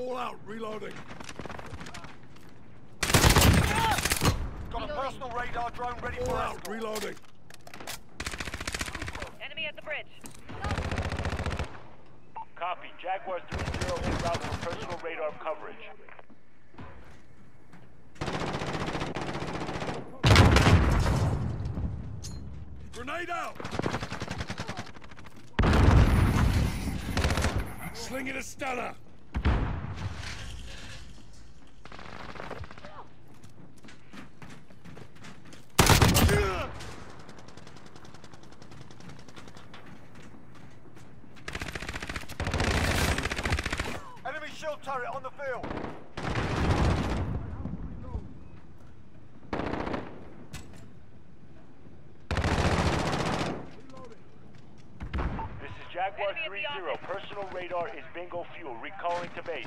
All out, reloading. Got a personal radar drone ready for All out, escort. reloading. Enemy at the bridge. Copy. Jaguar 3-0 en route for personal radar coverage. Grenade out! Slinging a stunner! Enemy shield turret on the field. This is Jaguar 3-0. Personal radar is bingo fuel. Recalling to base.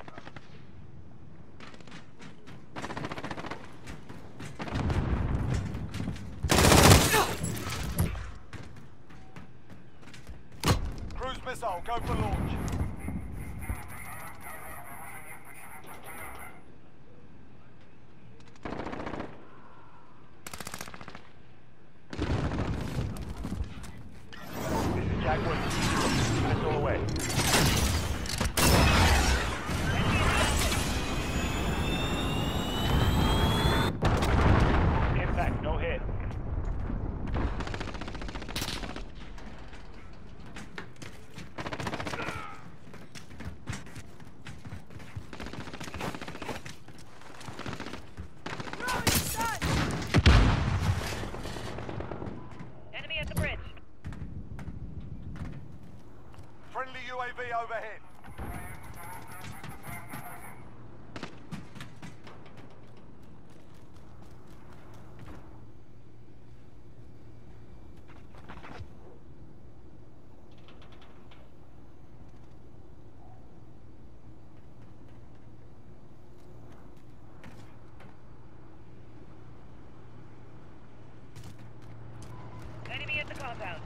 Cruise missile, go for launch. This is Jaguar 3-0. Missile away. Impact, no hit. Enemy at the bridge. Friendly UAV overhead. Enemy at the compound.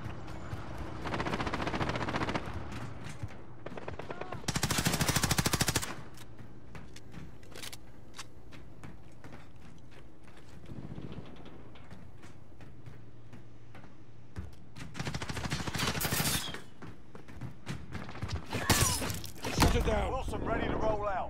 Shut it down! Wilson ready to roll out.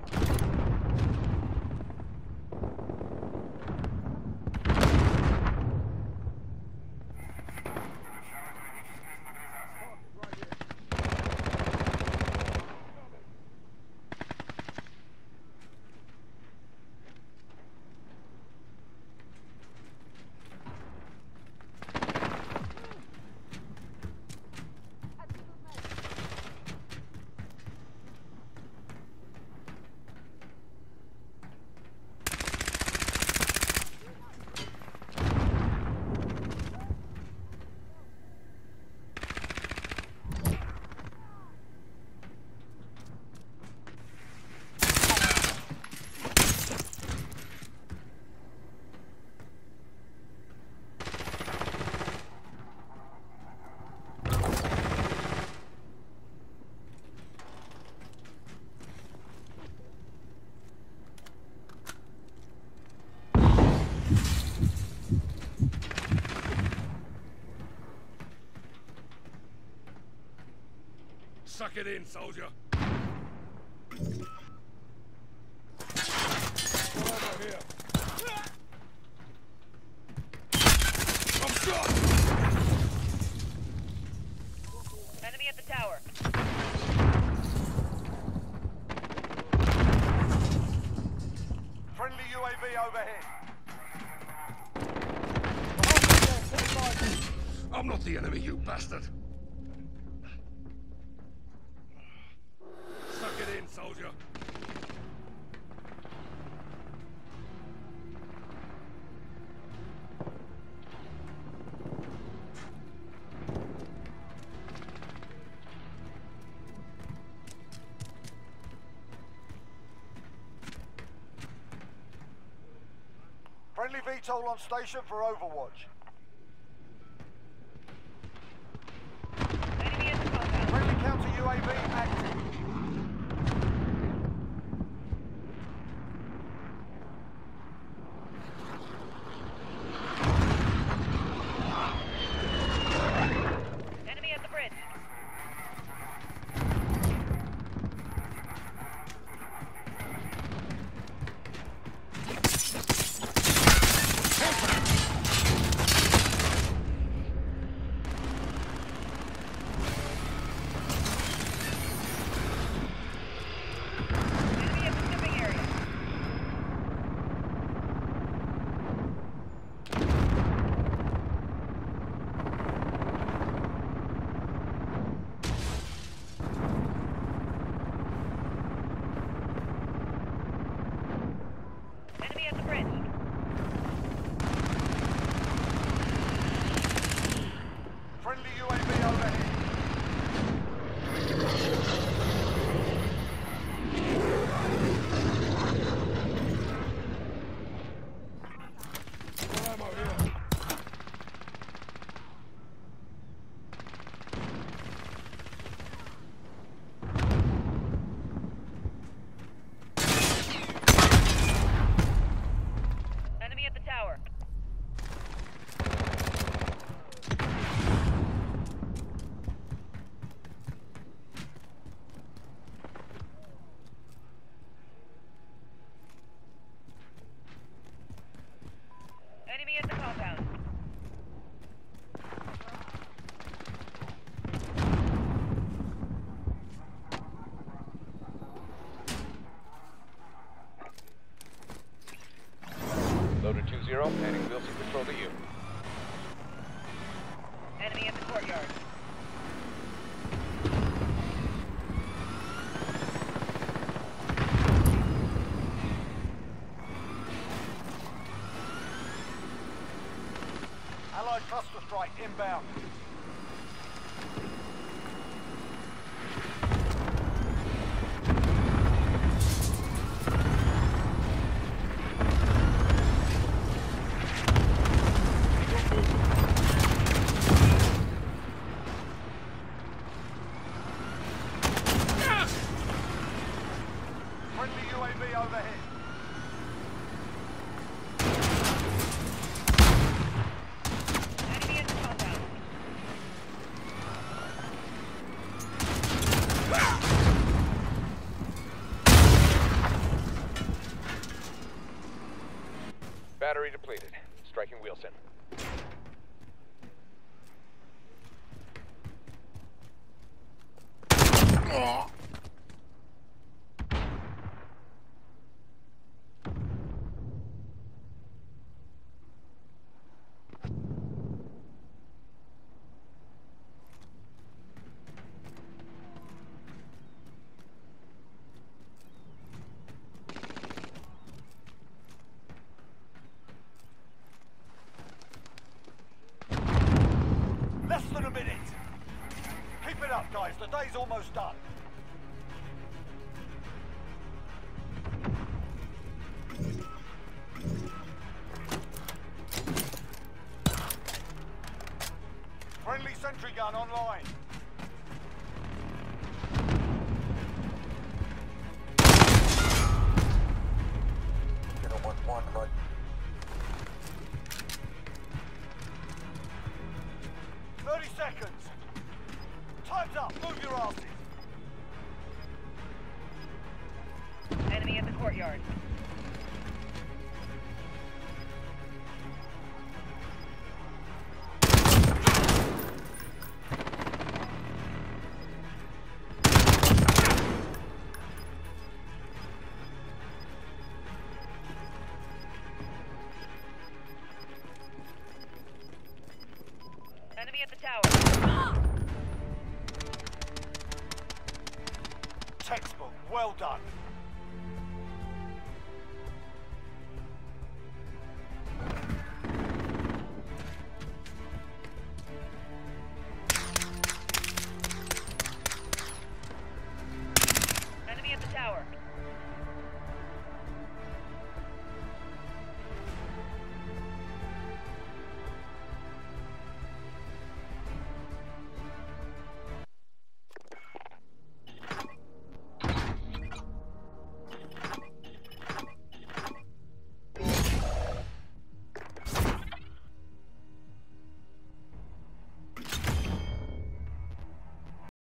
Suck it in, soldier. Over here. I'm shot! Enemy at the tower. Friendly UAV overhead. I'm not the enemy, you bastard. Suck it in, soldier. Friendly VTOL on station for Overwatch. Enemy at the compound. Friendly counter UAV active. 3-0, handing Wilson control to you. Enemy in the courtyard. Allied cluster strike inbound. Friendly UAV overhead. Enemy in the compound. Battery depleted. Striking Wilson. Less than a minute. Keep it up, guys. The day's almost done. Friendly sentry gun online. Right. 30 seconds. Time's up. Move your asses. Enemy in the courtyard. Enemy at the tower. Textbook. Well done.